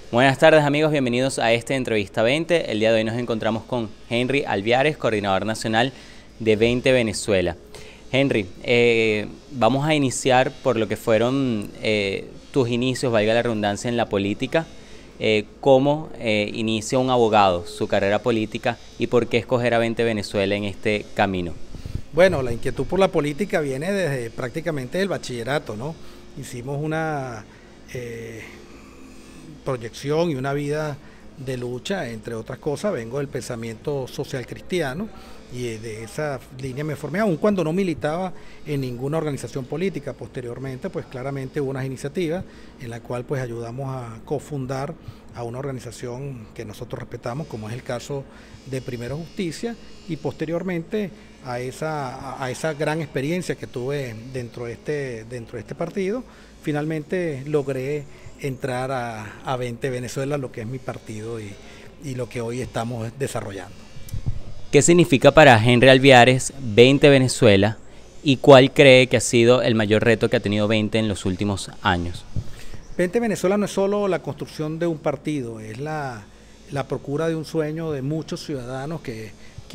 Buenas tardes amigos, bienvenidos a este Entrevista 20. El día de hoy nos encontramos con Henry Alviares, coordinador nacional de 20 Venezuela. Henry, vamos a iniciar por lo que fueron tus inicios, valga la redundancia, en la política. ¿Cómo inicia un abogado su carrera política y por qué escoger a 20 Venezuela en este camino? Bueno, la inquietud por la política viene desde prácticamente el bachillerato, ¿no? Hicimos una proyección y una vida de lucha, entre otras cosas. Vengo del pensamiento social cristiano y de esa línea me formé, aun cuando no militaba en ninguna organización política. Posteriormente, pues claramente hubo unas iniciativas en la cual pues ayudamos a cofundar a una organización que nosotros respetamos, como es el caso de Primero Justicia, y posteriormente a esa gran experiencia que tuve dentro de este partido, finalmente logré entrar a 20 Venezuela, lo que es mi partido y lo que hoy estamos desarrollando. ¿Qué significa para Henry Alviares 20 Venezuela y cuál cree que ha sido el mayor reto que ha tenido 20 en los últimos años? 20 Venezuela no es solo la construcción de un partido, es la procura de un sueño de muchos ciudadanos que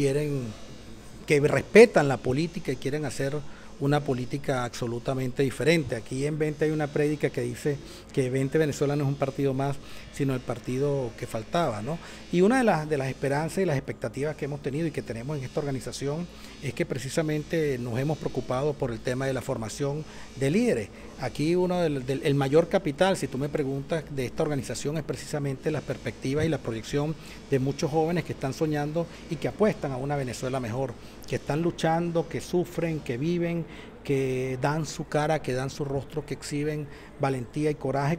respetan la política y quieren hacer una política absolutamente diferente. Aquí en 20 hay una prédica que dice que 20 Venezuela no es un partido más, sino el partido que faltaba, ¿no? Y una de las esperanzas y las expectativas que hemos tenido y que tenemos en esta organización es que precisamente nos hemos preocupado por el tema de la formación de líderes. Aquí el mayor capital, si tú me preguntas, de esta organización es precisamente las perspectivas y la proyección de muchos jóvenes que están soñando y que apuestan a una Venezuela mejor, que están luchando, que sufren, que viven, que dan su cara, que dan su rostro, que exhiben valentía y coraje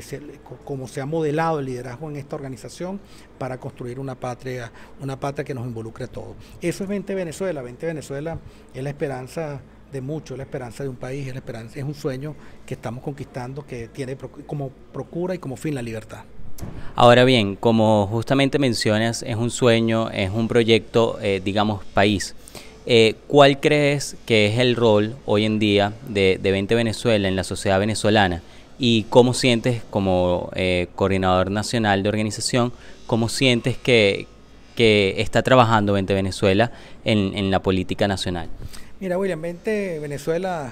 como se ha modelado el liderazgo en esta organización para construir una patria que nos involucre a todos. Eso es 20 Venezuela. 20 Venezuela es la esperanza de muchos, es la esperanza de un país, es un sueño que estamos conquistando, que tiene como procura y como fin la libertad. Ahora bien, como justamente mencionas, es un sueño, es un proyecto, digamos, país. ¿Cuál crees que es el rol hoy en día de 20 Venezuela en la sociedad venezolana? ¿Y cómo sientes como coordinador nacional de organización, cómo sientes que está trabajando 20 Venezuela en la política nacional? Mira, William, 20 Venezuela,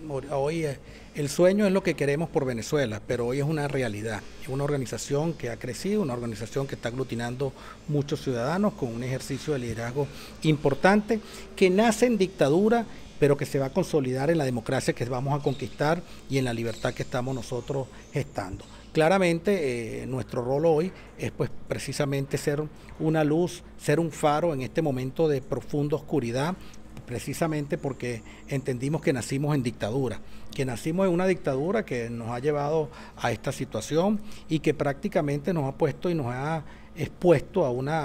hoy el sueño es lo que queremos por Venezuela, pero hoy es una realidad. Es una organización que ha crecido, una organización que está aglutinando muchos ciudadanos con un ejercicio de liderazgo importante, que nace en dictadura, pero que se va a consolidar en la democracia que vamos a conquistar y en la libertad que estamos nosotros gestando. Claramente nuestro rol hoy es pues precisamente ser una luz, ser un faro en este momento de profunda oscuridad, precisamente porque entendimos que nacimos en dictadura, que nacimos en una dictadura que nos ha llevado a esta situación y que prácticamente nos ha puesto y nos ha expuesto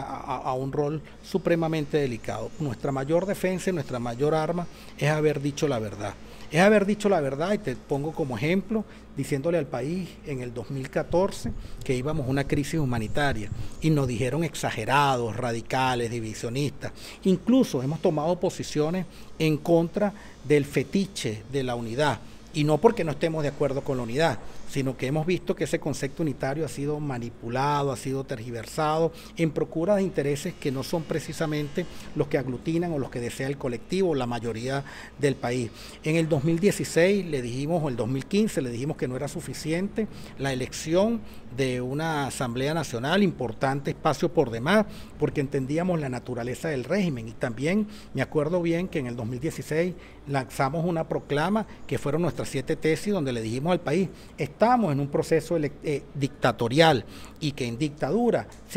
a un rol supremamente delicado. Nuestra mayor defensa y nuestra mayor arma es haber dicho la verdad. Es haber dicho la verdad, y te pongo como ejemplo, diciéndole al país en el 2014 que íbamos a una crisis humanitaria y nos dijeron exagerados, radicales, divisionistas. Incluso hemos tomado posiciones en contra del fetiche de la unidad, y no porque no estemos de acuerdo con la unidad, sino que hemos visto que ese concepto unitario ha sido manipulado, ha sido tergiversado en procura de intereses que no son precisamente los que aglutinan o los que desea el colectivo, la mayoría del país. En el 2016 le dijimos, o el 2015 le dijimos que no era suficiente la elección de una Asamblea Nacional, importante espacio por demás, porque entendíamos la naturaleza del régimen. Y también me acuerdo bien que en el 2016 lanzamos una proclama que fueron nuestras 7 tesis, donde le dijimos al país: estamos en un proceso dictatorial y que en dictadura se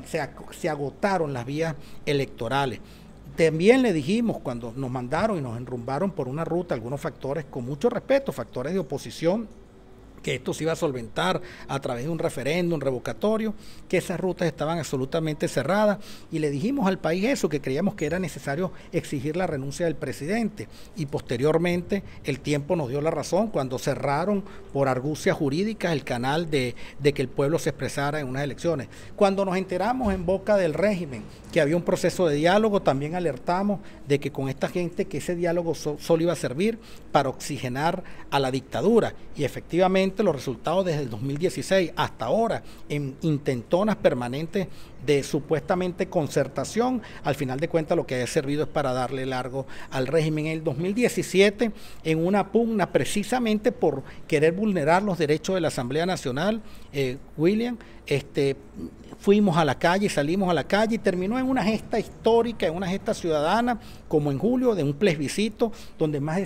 agotaron las vías electorales. También le dijimos, cuando nos mandaron y nos enrumbaron por una ruta algunos factores, con mucho respeto, factores de oposición, que esto se iba a solventar a través de un referéndum revocatorio, que esas rutas estaban absolutamente cerradas, y le dijimos al país eso, que creíamos que era necesario exigir la renuncia del presidente, y posteriormente el tiempo nos dio la razón cuando cerraron por argucias jurídicas el canal de que el pueblo se expresara en unas elecciones. Cuando nos enteramos en boca del régimen que había un proceso de diálogo, también alertamos de que con esta gente que ese diálogo solo iba a servir para oxigenar a la dictadura, y efectivamente claramente los resultados desde el 2016 hasta ahora en intentonas permanentes de supuestamente concertación. Al final de cuentas lo que ha servido es para darle largo al régimen. En el 2017, en una pugna precisamente por querer vulnerar los derechos de la Asamblea Nacional, William, fuimos a la calle, salimos a la calle y terminó en una gesta histórica, en una gesta ciudadana, como en julio, de un plebiscito donde más de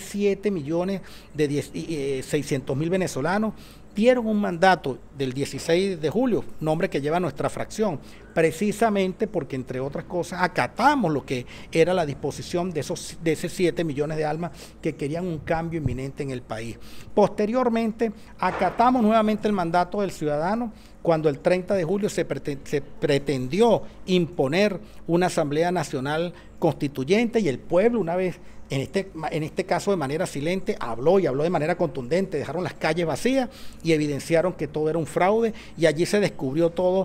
7.600.000 venezolanos dieron un mandato del 16 de julio, nombre que lleva nuestra fracción, precisamente porque, entre otras cosas, acatamos lo que era la disposición de esos 7 millones de almas que querían un cambio inminente en el país. Posteriormente, acatamos nuevamente el mandato del ciudadano cuando el 30 de julio se pretendió imponer una Asamblea Nacional Constituyente y el pueblo, una vez en este caso de manera silente, habló de manera contundente, dejaron las calles vacías y evidenciaron que todo era un fraude, y allí se descubrió toda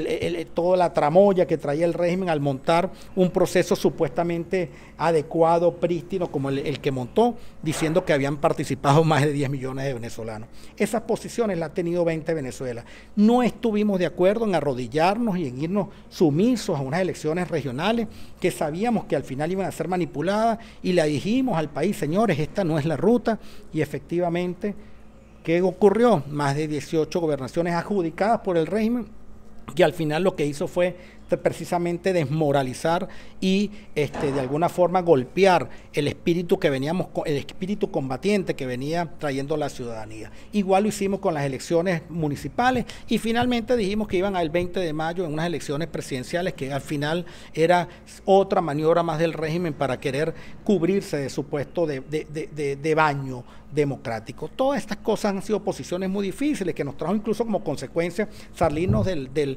la tramoya que traía el régimen al montar un proceso supuestamente adecuado, prístino, como el que montó, diciendo que habían participado más de 10 millones de venezolanos. Esas posiciones las ha tenido 20 Venezuela. No estuvimos de acuerdo en arrodillarnos y en irnos sumisos a unas elecciones regionales que sabíamos que al final iban a ser manipuladas, y le dijimos al país: señores, esta no es la ruta. Y efectivamente, ¿qué ocurrió? Más de 18 gobernaciones adjudicadas por el régimen, que al final lo que hizo fue precisamente desmoralizar y de alguna forma golpear el espíritu el espíritu combatiente que venía trayendo la ciudadanía. Igual lo hicimos con las elecciones municipales, y finalmente dijimos que iban al 20 de mayo en unas elecciones presidenciales que al final era otra maniobra más del régimen para querer cubrirse de su puesto de baño democrático. Todas estas cosas han sido posiciones muy difíciles que nos trajo incluso como consecuencia salirnos de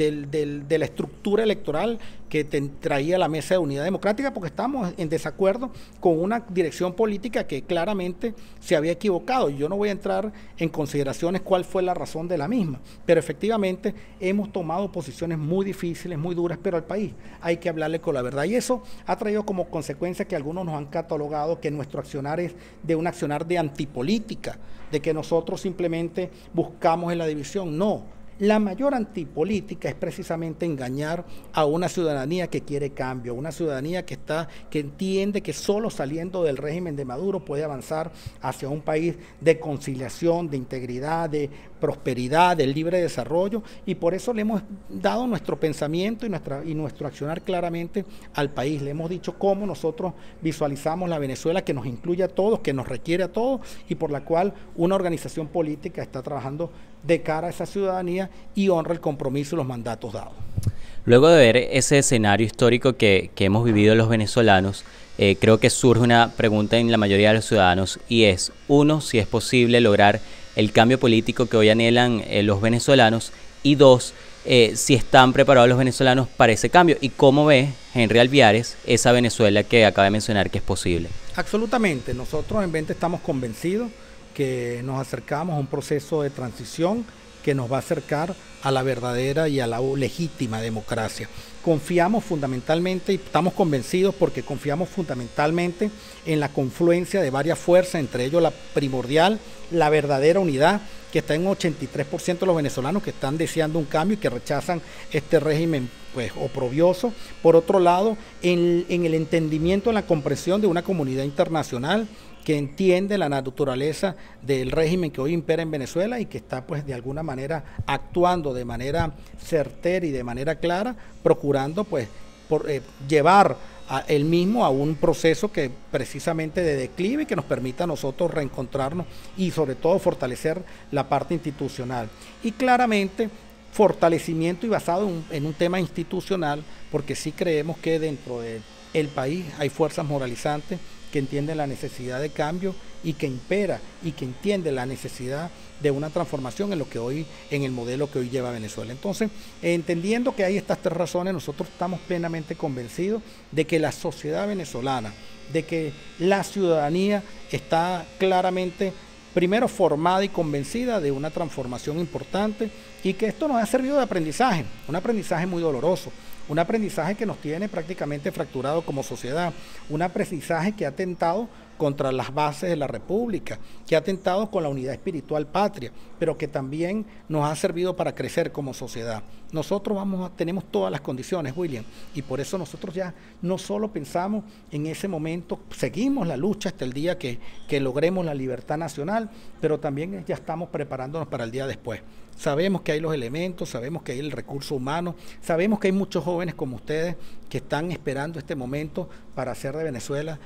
la estructura electoral que traía la Mesa de Unidad Democrática, porque estábamos en desacuerdo con una dirección política que claramente se había equivocado. Yo no voy a entrar en consideraciones cuál fue la razón de la misma, pero efectivamente hemos tomado posiciones muy difíciles, muy duras, pero al país hay que hablarle con la verdad, y eso ha traído como consecuencia que algunos nos han catalogado que nuestro accionar es de un accionar de antipolítica, de que nosotros simplemente buscamos en la división. No. La mayor antipolítica es precisamente engañar a una ciudadanía que quiere cambio, una ciudadanía que entiende que solo saliendo del régimen de Maduro puede avanzar hacia un país de conciliación, de integridad, de prosperidad, de libre desarrollo, y por eso le hemos dado nuestro pensamiento y nuestro accionar claramente al país. Le hemos dicho cómo nosotros visualizamos la Venezuela que nos incluye a todos, que nos requiere a todos, y por la cual una organización política está trabajando de cara a esa ciudadanía y honra el compromiso y los mandatos dados. Luego de ver ese escenario histórico que hemos vivido los venezolanos, creo que surge una pregunta en la mayoría de los ciudadanos, y es, uno, si es posible lograr el cambio político que hoy anhelan los venezolanos, y dos, si están preparados los venezolanos para ese cambio, y cómo ve Henry Alviares esa Venezuela que acaba de mencionar que es posible. Absolutamente, nosotros en Vente estamos convencidos que nos acercamos a un proceso de transición que nos va a acercar a la verdadera y a la legítima democracia. Confiamos fundamentalmente, y estamos convencidos porque confiamos fundamentalmente en la confluencia de varias fuerzas, entre ellos la primordial, la verdadera unidad, que está en 83% de los venezolanos que están deseando un cambio y que rechazan este régimen oprobioso. Por otro lado, en el entendimiento, en la comprensión de una comunidad internacional que entiende la naturaleza del régimen que hoy impera en Venezuela y que está de alguna manera actuando de manera certera y de manera clara, procurando llevar el mismo a un proceso que precisamente de declive y que nos permita a nosotros reencontrarnos y sobre todo fortalecer la parte institucional. Y claramente fortalecimiento y basado en un tema institucional, porque sí creemos que dentro del país hay fuerzas moralizantes que entienden la necesidad de cambio y que impera y que entiende la necesidad de una transformación en el modelo que hoy lleva Venezuela. Entonces, entendiendo que hay estas tres razones, nosotros estamos plenamente convencidos de que la sociedad venezolana, de que la ciudadanía está claramente, primero, formada y convencida de una transformación importante, y que esto nos ha servido de aprendizaje, un aprendizaje muy doloroso, un aprendizaje que nos tiene prácticamente fracturado como sociedad, un aprendizaje que ha atentado contra las bases de la República, que ha atentado con la unidad espiritual patria, pero que también nos ha servido para crecer como sociedad. Nosotros tenemos todas las condiciones, William, y por eso nosotros ya no solo pensamos en ese momento, seguimos la lucha hasta el día que logremos la libertad nacional, pero también ya estamos preparándonos para el día después. Sabemos que hay los elementos, sabemos que hay el recurso humano, sabemos que hay muchos jóvenes como ustedes que están esperando este momento para hacer de Venezuela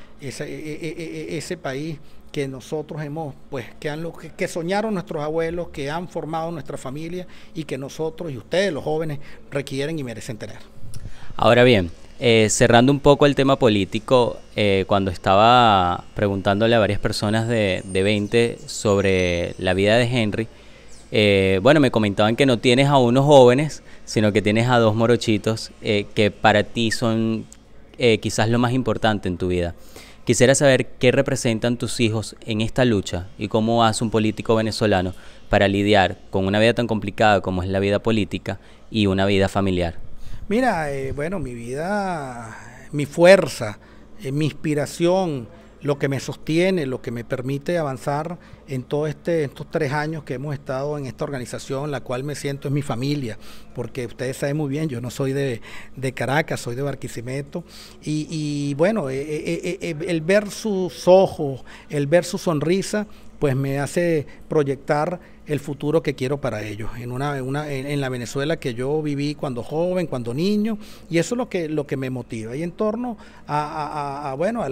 ese país que nosotros hemos, pues, que soñaron nuestros abuelos, que han formado nuestra familia y que nosotros y ustedes, los jóvenes, requieren y merecen tener. Ahora bien, cerrando un poco el tema político, cuando estaba preguntándole a varias personas de 20 sobre la vida de Henry, bueno, me comentaban que no tienes a unos jóvenes, sino que tienes a dos morochitos que para ti son quizás lo más importante en tu vida. Quisiera saber qué representan tus hijos en esta lucha y cómo hace un político venezolano para lidiar con una vida tan complicada como es la vida política y una vida familiar. Mira, bueno, mi vida, mi fuerza, mi inspiración, lo que me sostiene, lo que me permite avanzar en estos 3 años que hemos estado en esta organización, la cual me siento es mi familia, porque ustedes saben muy bien, yo no soy de Caracas, soy de Barquisimeto, y bueno, el ver sus ojos, el ver su sonrisa, pues me hace proyectar el futuro que quiero para ellos, en la Venezuela que yo viví cuando joven, cuando niño, y eso es lo que me motiva. Y en torno bueno,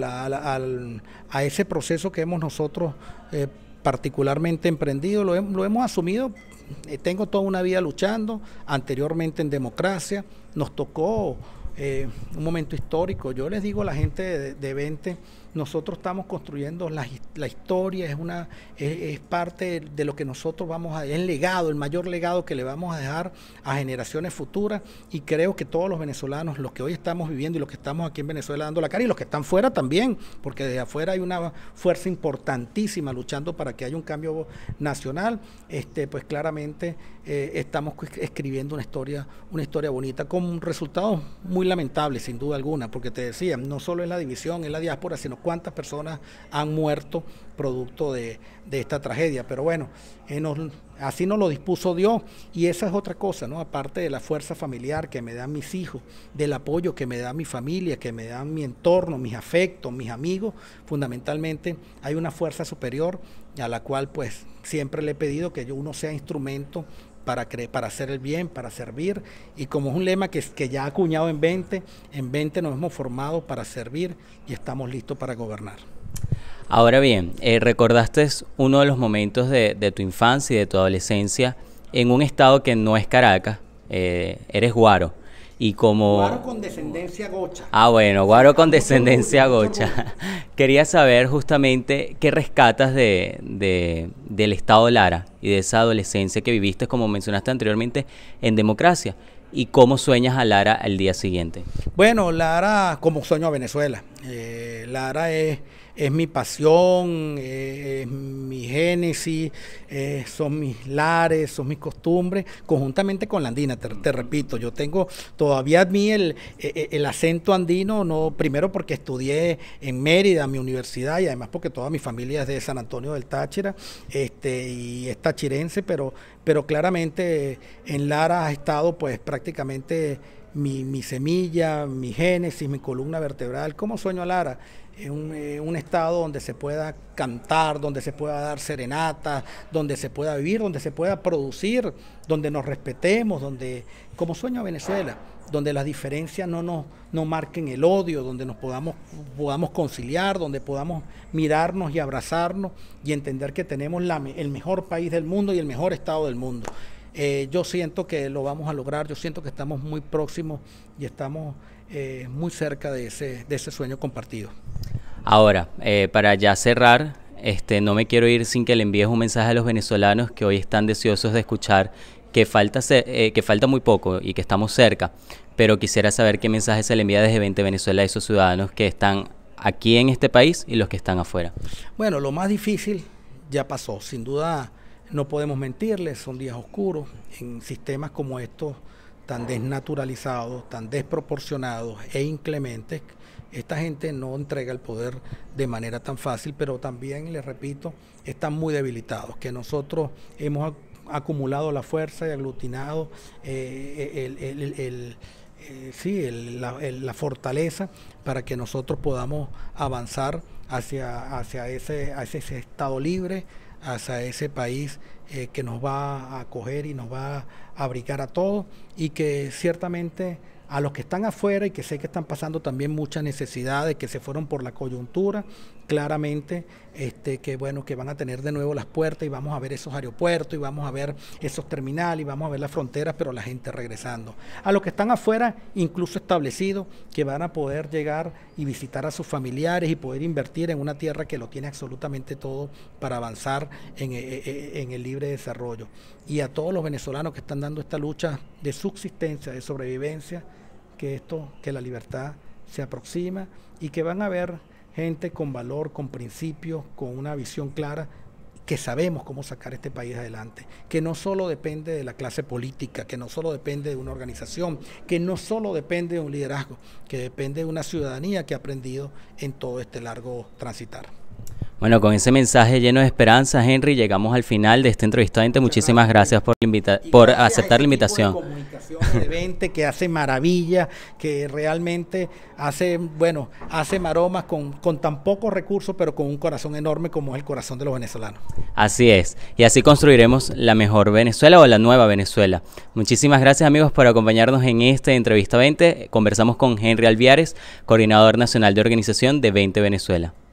a ese proceso que hemos nosotros particularmente emprendido, lo hemos asumido. Tengo toda una vida luchando, anteriormente en democracia, nos tocó un momento histórico. Yo les digo a la gente de 20, nosotros estamos construyendo la historia, es parte de lo que nosotros es el legado, el mayor legado que le vamos a dejar a generaciones futuras, y creo que todos los venezolanos, los que hoy estamos viviendo y los que estamos aquí en Venezuela dando la cara, y los que están fuera también, porque desde afuera hay una fuerza importantísima luchando para que haya un cambio nacional, pues claramente estamos escribiendo una historia bonita, con resultados muy lamentables sin duda alguna, porque te decía, no solo es la división, es la diáspora, sino cuántas personas han muerto producto de esta tragedia. Pero bueno, así nos lo dispuso Dios, y esa es otra cosa, ¿no? Aparte de la fuerza familiar que me dan mis hijos, del apoyo que me da mi familia, que me dan mi entorno, mis afectos, mis amigos, fundamentalmente hay una fuerza superior a la cual pues siempre le he pedido que uno sea instrumento para hacer el bien, para servir, y como es un lema que ya ha acuñado en 20 nos hemos formado para servir y estamos listos para gobernar. Ahora bien, recordaste uno de los momentos de tu infancia y de tu adolescencia en un estado que no es Caracas, eres Guaro. Y como... Guaro con descendencia gocha. Ah, bueno, Guaro con descendencia gocha. Quería saber justamente qué rescatas del estado Lara y de esa adolescencia que viviste, como mencionaste anteriormente, en democracia. ¿Y cómo sueñas a Lara al día siguiente? Bueno, Lara, como sueño a Venezuela. Lara es mi pasión, es mi génesis, son mis lares, son mis costumbres, conjuntamente con la andina, te repito. Yo tengo todavía a mí el acento andino, no, primero porque estudié en Mérida, mi universidad, y además porque toda mi familia es de San Antonio del Táchira, y es tachirense, pero claramente en Lara ha estado pues prácticamente mi semilla, mi génesis, mi columna vertebral. ¿Cómo sueño a Lara? Un estado donde se pueda cantar, donde se pueda dar serenata, donde se pueda vivir, donde se pueda producir, donde nos respetemos, como sueño a Venezuela, donde las diferencias no marquen el odio, donde nos podamos conciliar, donde podamos mirarnos y abrazarnos y entender que tenemos el mejor país del mundo y el mejor estado del mundo. Yo siento que lo vamos a lograr, yo siento que estamos muy próximos y estamos muy cerca de ese sueño compartido. Ahora, para ya cerrar, no me quiero ir sin que le envíes un mensaje a los venezolanos que hoy están deseosos de escuchar que falta muy poco y que estamos cerca, pero quisiera saber qué mensaje se le envía desde 20 Venezuela a esos ciudadanos que están aquí en este país y los que están afuera. Bueno, lo más difícil ya pasó, sin duda no podemos mentirles, son días oscuros, en sistemas como estos tan desnaturalizados, tan desproporcionados e inclementes. Esta gente no entrega el poder de manera tan fácil, pero también, les repito, están muy debilitados, que nosotros hemos acumulado la fuerza y aglutinado la fortaleza para que nosotros podamos avanzar hacia ese Estado libre, hacia ese país que nos va a acoger y nos va a abrigar a todos, y que ciertamente a los que están afuera y que sé que están pasando también muchas necesidades, que se fueron por la coyuntura, claramente que bueno, que van a tener de nuevo las puertas y vamos a ver esos aeropuertos y vamos a ver esos terminales y vamos a ver las fronteras, pero la gente regresando. A los que están afuera, incluso establecidos, que van a poder llegar y visitar a sus familiares y poder invertir en una tierra que lo tiene absolutamente todo para avanzar en el libre desarrollo. Y a todos los venezolanos que están dando esta lucha de subsistencia, de sobrevivencia, que la libertad se aproxima y que van a ver gente con valor, con principios, con una visión clara, que sabemos cómo sacar este país adelante, que no solo depende de la clase política, que no solo depende de una organización, que no solo depende de un liderazgo, que depende de una ciudadanía que ha aprendido en todo este largo transitar. Bueno, con ese mensaje lleno de esperanza, Henry, llegamos al final de esta entrevista. Muchísimas gracias por aceptar la invitación. De 20 que hace maravilla, que realmente hace maromas con tan pocos recursos, pero con un corazón enorme como es el corazón de los venezolanos. Así es, y así construiremos la mejor Venezuela o la nueva Venezuela. Muchísimas gracias, amigos, por acompañarnos en esta entrevista 20. Conversamos con Henry Alviares, coordinador nacional de organización de 20 Venezuela.